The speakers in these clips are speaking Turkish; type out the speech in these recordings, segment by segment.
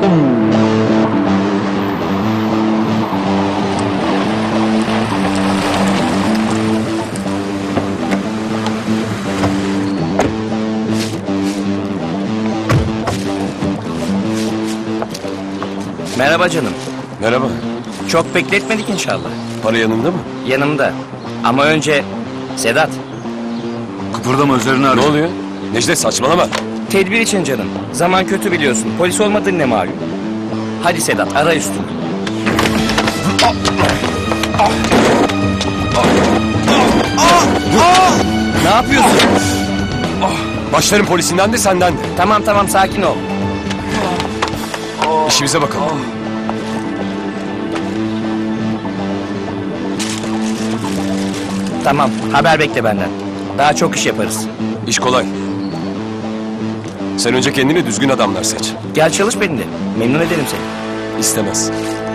Merhaba canım. Merhaba. Çok bekletmedik inşallah. Para yanında mı? Yanımda. Ama önce Sedat. Kıpırdama, üzerine arıyor. Ne oluyor? Necdet saçmalama. Tedbir için canım. Zaman kötü biliyorsun. Polis olmadığın ne malum. Hadi Sedat, ara üstünü. Ne yapıyorsun? Başlarım polisinden de senden de. Tamam sakin ol. İşimize bakalım. Tamam, haber bekle benden. Daha çok iş yaparız. İş kolay. Sen önce kendine düzgün adamlar seç. Gel çalış benimle. Memnun ederim seni. İstemez.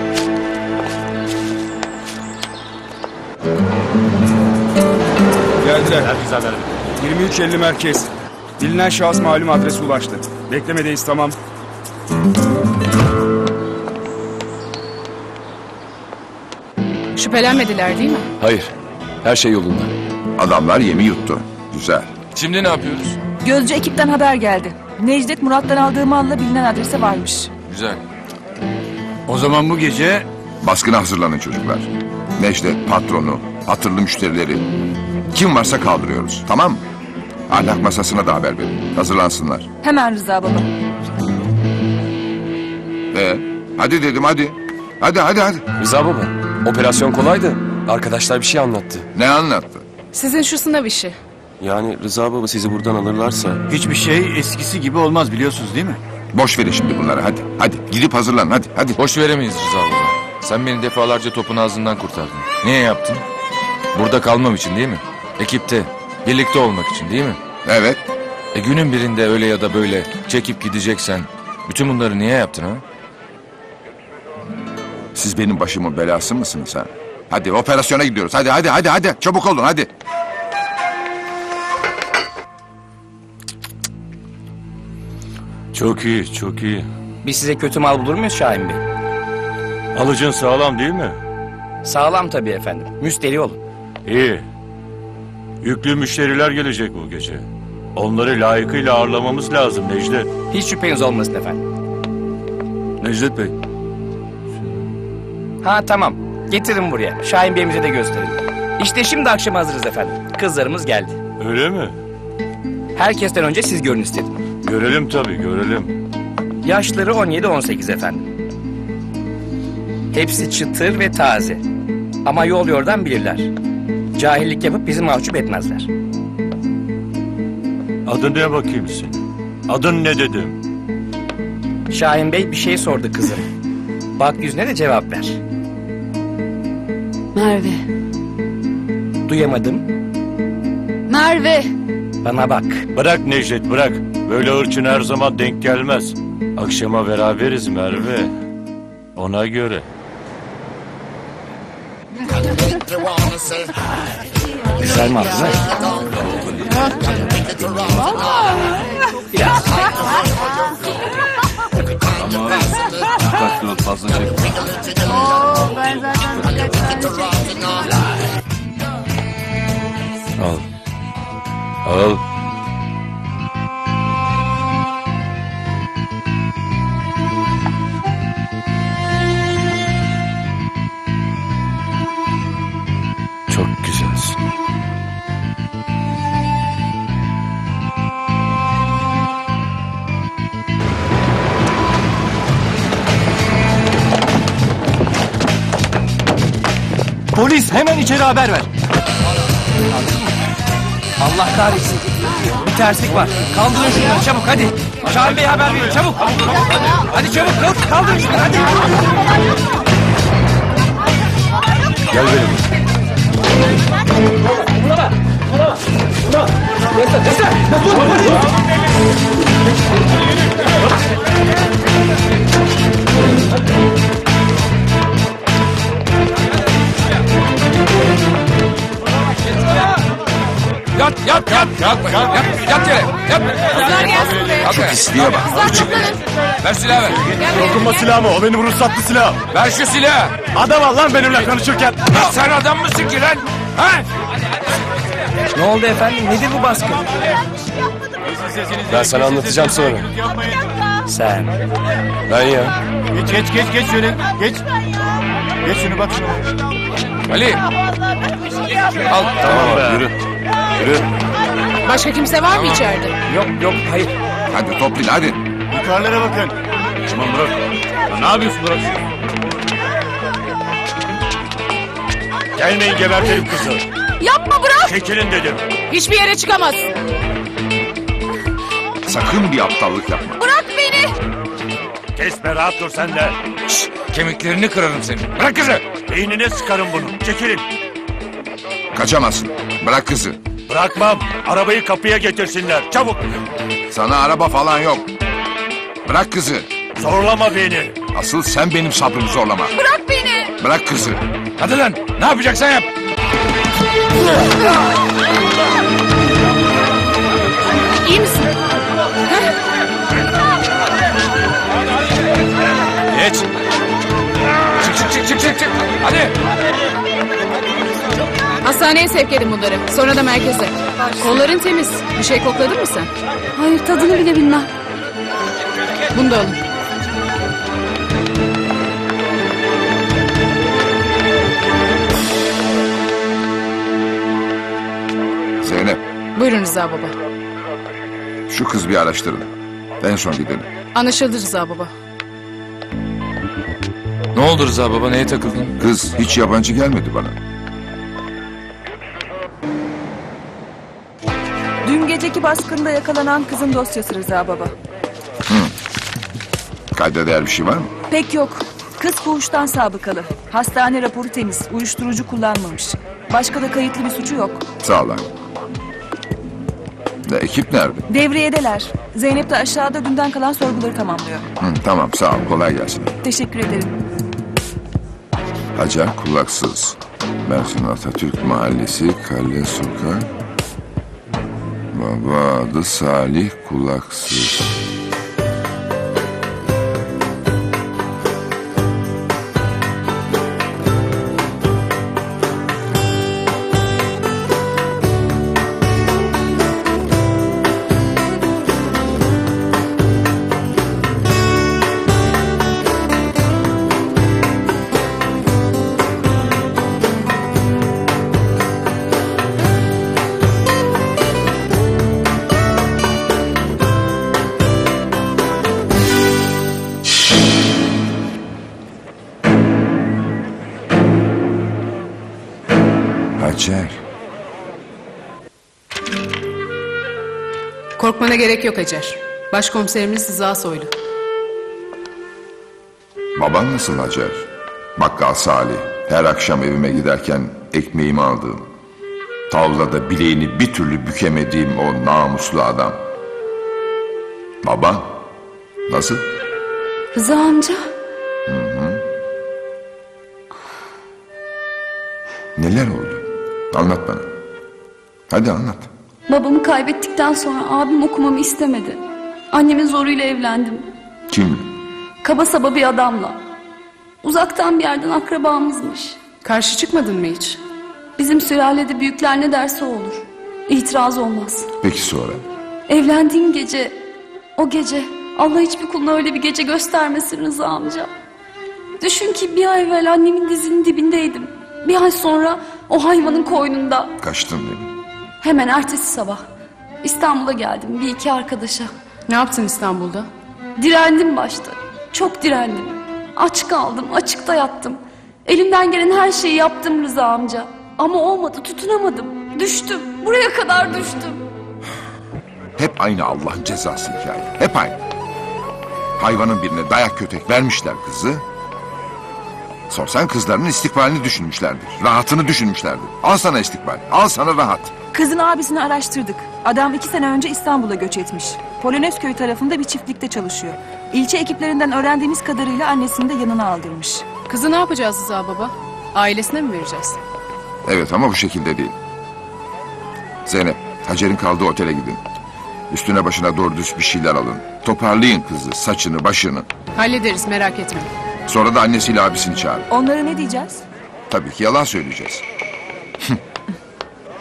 Geldiler. 23.50 merkez. Bilinen şahıs malum adrese ulaştı. Beklemedeyiz, tamam. Şüphelenmediler değil mi? Hayır. Her şey yolunda. Adamlar yemi yuttu. Güzel. Şimdi ne yapıyoruz? Gözcü ekipten haber geldi. Necdet Murat'tan aldığı malla bilinen adrese varmış. Güzel. O zaman bu gece Baskına hazırlanın çocuklar. Necdet, patronu, hatırlı müşterileri. Kim varsa kaldırıyoruz. Tamam mı? Ahlak masasına da haber verin. Hazırlansınlar. Hemen Rıza baba. Hadi dedim hadi. Hadi. Rıza baba, operasyon kolaydı. Arkadaşlar bir şey anlattı. Ne anlattı? Sizin şu sınav işi. Yani Rıza baba sizi buradan alırlarsa... hiçbir şey eskisi gibi olmaz, biliyorsunuz değil mi? Boş verin şimdi bunları hadi. Hadi gidip hazırlan hadi. Boş veremeyiz Rıza baba. Sen beni defalarca topun ağzından kurtardın. Niye yaptın? Burada kalmam için değil mi? Ekipte, birlikte olmak için değil mi? Evet. Günün birinde öyle ya da böyle çekip gideceksen... bütün bunları niye yaptın ha? Siz benim başımın belası mısınız ha? Hadi operasyona gidiyoruz. Hadi. Çabuk olun hadi. Çok iyi, çok iyi. Biz size kötü mal bulur muyuz Şahin Bey? Alıcın sağlam değil mi? Sağlam tabii efendim. Müsterih olun. İyi. Yüklü müşteriler gelecek bu gece. Onları layıkıyla ağırlamamız lazım Necdet. Hiç şüpheniz olmasın efendim. Necdet Bey, Ha tamam. Getirin buraya. Şahin Bey'imize de gösterin. İşte şimdi akşam hazırız efendim. Kızlarımız geldi. Öyle mi? Herkesten önce siz görün istedim. Görelim tabii, görelim. Yaşları 17-18 efendim. Hepsi çıtır ve taze. Ama yol yordan bilirler. Cahillik yapıp bizi mahcup etmezler. Adın ne bakayım senin? Adın ne dedim? Şahin Bey bir şey sordu kızım. Bak yüzüne de cevap ver. Merve. Duyamadım. Merve. Bana bak. Bırak Necdet, bırak. Böyle hırçın her zaman denk gelmez. Akşama beraberiz Merve. Ona göre. Güzel mi aldın ha? Biraz. dikkatli ol, fazla çekme. Ben zaten birkaç tane Al. Al. Çok güzelsin. Polis hemen içeri haber ver. Allah kahretsin. Bir terslik var. Kaldırın şunları çabuk hadi. Şahin Bey'e haber verin çabuk. Hadi çabuk kalk kaldırın şunları hadi. Gel benimle. Yat! Yat yere. Yat. Kızlar gelsin buraya. Şu pisliğe bak. Kızlar toplanın. Ver silahı ver. Dokunma silahımı. O benim ruhsatlı silahım. Ver şu silahı. Adam al lan benimle konuşurken. Sen adam mısın ki lan? Ha? Ne oldu efendim? Nedir bu baskı? Ben sana anlatacağım sonra. Sen. Ben ya. Geç şöyle. Geç. Geç şunu bak şuna. Ali. Al. Tamam be. Yürü. Yürü. Başka kimse var mı içeride? Yok hayır. Hadi toplayın hadi. Yukarılara bakın. Tamam bırak. Ne yapıyorsun bırak? Gelmeyin gebertelim kızı. Yapma bırak. Çekilin dedim. Hiçbir yere çıkamaz. Sakın bir aptallık yapma. Bırak beni. Kesme rahat dur sen de. Kemiklerini kırarım senin. Bırak kızı. Beynine sıkarım bunu. Çekilin. Kaçamazsın. Bırak kızı. Bırakmam. Arabayı kapıya getirsinler. Çabuk. Sana araba falan yok. Bırak kızı. Zorlama beni. Asıl sen benim sabrımı zorlama. Bırak beni. Bırak kızı. Hadi lan. Ne yapacaksan yap. İyi misin? Geç. Çık. Hadi. Hastaneye sevk edin bunları. Sonra da merkeze. Kolların temiz. Bir şey kokladın mı sen? Hayır, tadını bile bilmem. Bunu da alın. Zeynep, Buyurun Rıza baba. şu kız bir araştırın. En son gidelim. Anlaşıldı Rıza baba. Ne oldu Rıza baba, neye takıldın? Kız hiç yabancı gelmedi bana. Dün geceki baskında yakalanan kızın dosyası Rıza baba. Kayda değer bir şey var mı? Pek yok. Kız fuhuştan sabıkalı. Hastane raporu temiz. Uyuşturucu kullanmamış. Başka da kayıtlı bir suçu yok. Sağ ol lan. Ekip nerede? Devriyedeler. Zeynep de aşağıda dünden kalan sorguları tamamlıyor. Tamam sağ ol. Kolay gelsin. Teşekkür ederim. Hacer Kulaksız. Mersin Atatürk Mahallesi, Kale Sokak. Baba adı Salih Kulaksız. Hacer. Korkmana gerek yok Hacer. Başkomiserimiz Rıza Soylu. Baban nasıl Hacer? Bakkal Salih. Her akşam evime giderken ekmeğimi aldığım, tavlada bileğini bir türlü bükemediğim o namuslu adam. Baban nasıl? Rıza amca. Neler oldu? Anlat bana. Hadi anlat. Babamı kaybettikten sonra abim okumamı istemedi. Annemin zoruyla evlendim. Kimle? Kaba saba bir adamla. Uzaktan bir yerden akrabamızmış. Karşı çıkmadın mı hiç? Bizim sülalede büyükler ne derse o olur. İtiraz olmaz. Peki sonra? Evlendiğim gece, o gece Allah hiçbir kuluna öyle bir gece göstermesin Rıza amca. Düşün ki bir ay evvel annemin dizinin dibindeydim. Bir ay sonra o hayvanın koynunda. Kaçtın beni. Hemen ertesi sabah İstanbul'a geldim bir iki arkadaşa. Ne yaptın İstanbul'da? Direndim başta. Çok direndim. Aç kaldım, açıkta yattım. Elimden gelen her şeyi yaptım Rıza amca. Ama olmadı, tutunamadım. Düştüm, buraya kadar düştüm. Hep aynı Allah'ın cezası hikaye. Hep aynı. Hayvanın birine dayak kötek vermişler kızı. Sorsan kızlarının istikbalini düşünmüşlerdir. Rahatını düşünmüşlerdir. Al sana istikbal, al sana rahat. Kızın abisini araştırdık. Adam 2 sene önce İstanbul'a göç etmiş. Polonezköy tarafında bir çiftlikte çalışıyor. İlçe ekiplerinden öğrendiğimiz kadarıyla annesini de yanına aldırmış. Kızı ne yapacağız Rıza baba? Ailesine mi vereceğiz? Evet ama bu şekilde değil. Zeynep, Hacer'in kaldığı otele gidin. Üstüne başına doğru düz bir şeyler alın. Toparlayın kızı, saçını, başını. Hallederiz merak etme. Sonra da annesiyle abisini çağırın. Onlara ne diyeceğiz? Tabii ki yalan söyleyeceğiz.